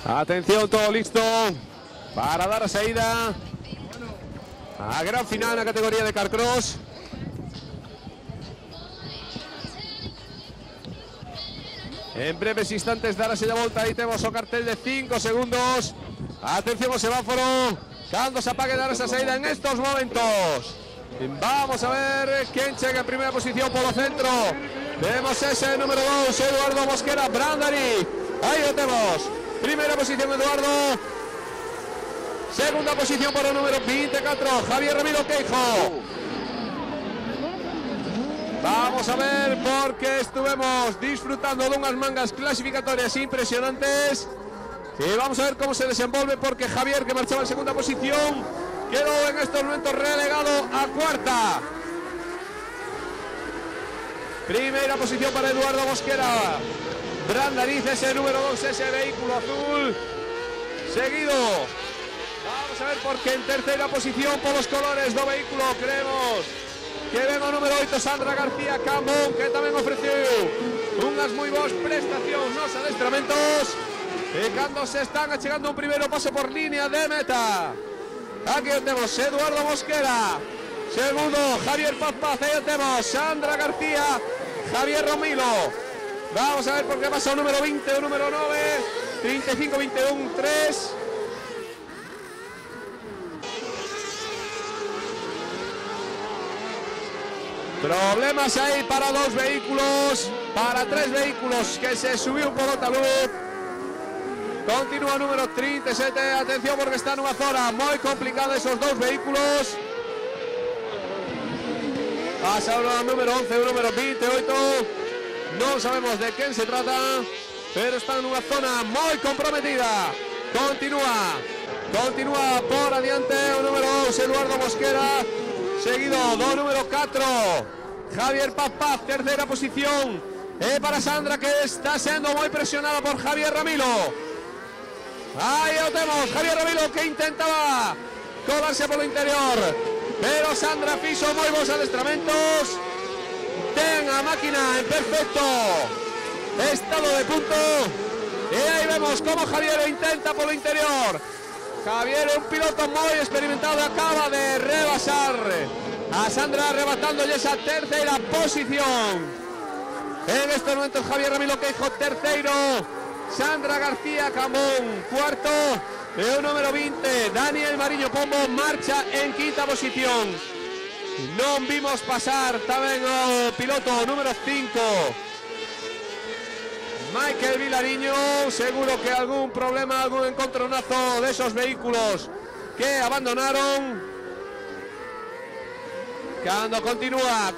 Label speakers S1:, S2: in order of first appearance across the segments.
S1: Atención, todo listo para dar salida a gran final en la categoría de Carcross. En breves instantes darase la vuelta. Ahí tenemos un cartel de 5 segundos. Atención al semáforo. Cuando se apague dar esa salida en estos momentos. Vamos a ver quién llega en primera posición por el centro. Vemos ese número 2, Eduardo Mosquera Brandari. Ahí lo tenemos. Primera posición Eduardo. Segunda posición por el número 24, Javier Ramiro Queijo. Vamos a ver, porque estuvimos disfrutando de unas mangas clasificatorias impresionantes. Y vamos a ver cómo se desenvuelve, porque Javier, que marchaba en segunda posición, quedó en estos momentos relegado a cuarta. Primera posición para Eduardo Mosquera Brandariz, ese número 2, ese vehículo azul. Seguido, vamos a ver, porque en tercera posición por los colores do vehículo creemos que ven o número 8 Sandra García Cambón, que tamén ofreceu unhas moi boas prestacións nos adestramentos. E cando se están achegando un primeiro paso por línea de meta. Aquí temos Eduardo Mosquera, segundo Javier Paz, aí temos Sandra García, Javier Romilo. Vamos a ver por qué pasa o número 20, o número 9, 35, 21, 3. Problemas ahí para dos vehículos, para tres vehículos que se subió por otra luz. Continúa número 37, atención porque está en una zona muy complicada esos dos vehículos. Pasa el número 11, el número 28, no sabemos de quién se trata, pero está en una zona muy comprometida. Continúa por adiante el número 2, Eduardo Mosquera. Seguido do número 4, Javier Paz, tercera posición para Sandra, que está siendo muy presionada por Javier Ramilo. Ahí lo tenemos, Javier Ramilo, que intentaba colarse por lo interior, pero Sandra fizo muy buenos adestramentos. Ten a máquina en perfecto estado de punto. Y ahí vemos cómo Javier lo intenta por lo interior. Javier, un piloto muy experimentado, acaba de rebasar a Sandra, arrebatándole esa tercera posición. En estos momentos Javier Ramilo Queijo tercero, Sandra García Cambón cuarto, el número 20 Daniel Mariño Pombo marcha en quinta posición. No vimos pasar también el piloto número 5, Michael Vilariño. Seguro que algún problema, algún encontronazo de esos vehículos que abandonaron. Cuando continúa.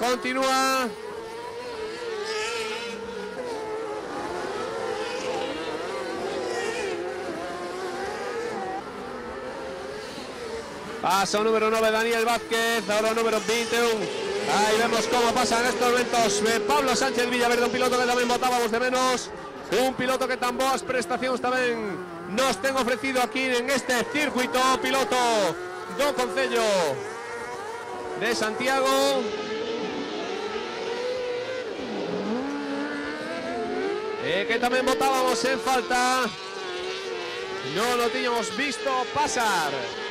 S1: Paso número 9 Daniel Vázquez, ahora número 21. Ahí vemos cómo pasan estos momentos Pablo Sánchez Villaverde, un piloto que también botábamos de menos. Un piloto que tan boas prestacións tamén nos ten ofrecido aquí en este circuito, piloto do Concello de Santiago. Que tamén botábamos en falta. Non lo tiñamos visto pasar.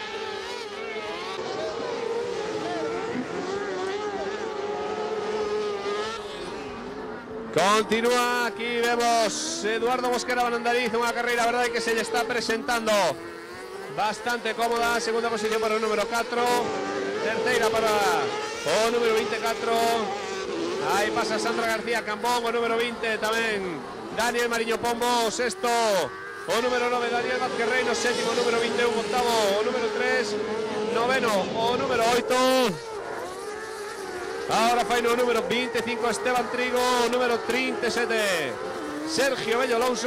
S1: Continúa, aquí vemos Eduardo Mosquera Brandariz, una carrera, verdad, que se le está presentando bastante cómoda. Segunda posición para el número 4, tercera para o número 24. Ahí pasa Sandra García Cambón, o número 20 también Daniel Mariño Pombo, sexto o número 9 Daniel Vázquez Reino, séptimo número 21, octavo o número 3, noveno o número 8. Ahora faino número 25 Esteban Trigo, número 37 Sergio Bello Alonso.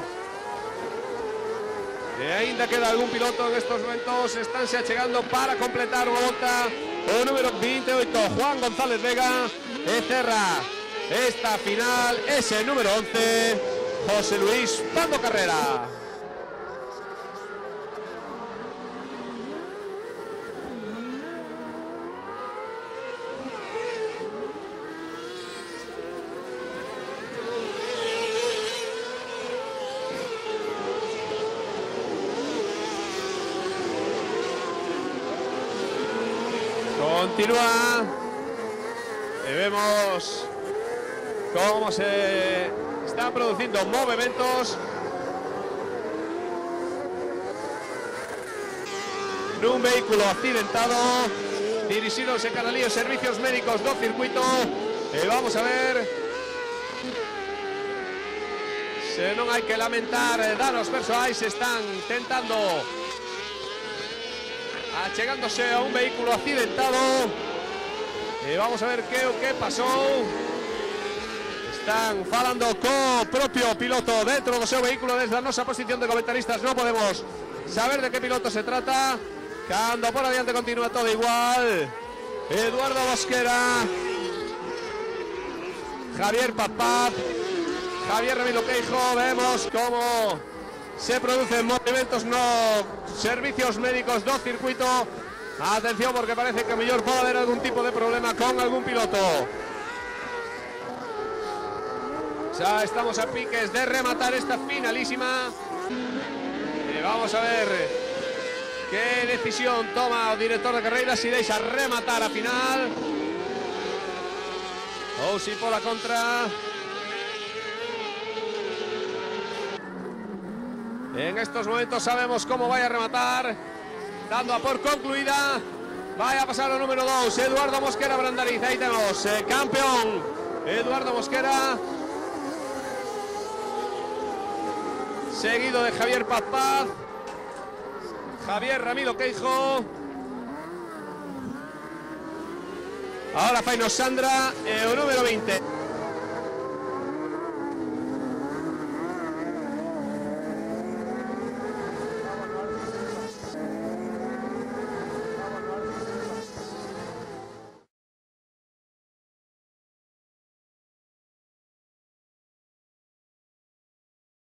S1: E ainda queda algún piloto en estos momentos, están se achegando para completar unha volta. O número 28 Juan González Vega, e cerra esta final ese número 11 José Luis Pando Carrera. Continúa. Vemos cómo se están produciendo movimientos. Un vehículo accidentado, dirigidos en Canalío Servicios Médicos do Circuito. Vamos a ver. Se non hai que lamentar danos persoais, están tentando achegándose a un vehículo accidentado. Vamos a ver que pasou. Están falando co propio piloto dentro do seu vehículo. Desde a nosa posición de comentaristas non podemos saber de que piloto se trata. Cando por adiante continúa todo igual. Eduardo Mosquera, Javier Papaz, Javier Ramiro Queijo. Vemos cómo se producen movimientos no servicios médicos do circuito. Atención, porque parece que mellor pode haber algún tipo de problema con algún piloto. Ya estamos a piques de rematar esta finalísima. Vamos a ver qué decisión toma o director de carreras, si deixa rematar a final ou si por la contra. En estos momentos sabemos cómo vaya a rematar, dando a por concluida. Vaya a pasar al número 2, Eduardo Mosquera Brandariz. Ahí tenemos campeón Eduardo Mosquera, seguido de Javier Papaz, Javier Ramiro Queijo. Ahora Faino Sandra, el número 20.